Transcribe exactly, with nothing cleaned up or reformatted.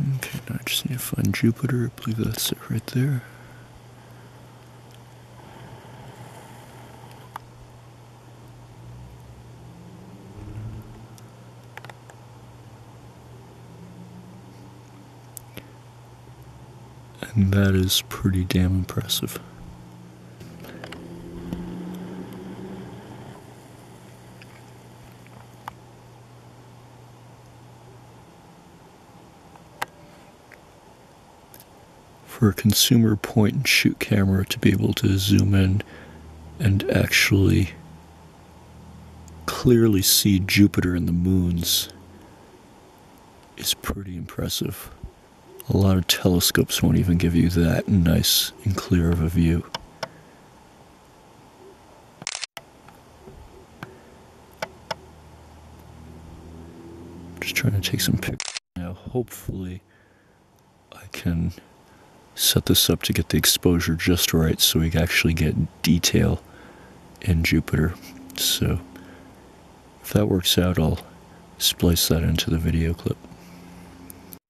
Okay, now I just need to find Jupiter. I believe that's it right there. And that is pretty damn impressive. For a consumer point and shoot camera to be able to zoom in and actually clearly see Jupiter and the moons is pretty impressive. A lot of telescopes won't even give you that nice and clear of a view. Just trying to take some pictures now. Hopefully I can set this up to get the exposure just right so we can actually get detail in Jupiter. So if that works out, I'll splice that into the video clip.